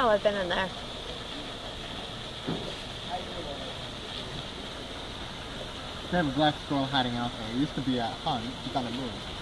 Oh, I've been in there. They have a black squirrel hiding out there. It used to be at Hunt. It's on the move.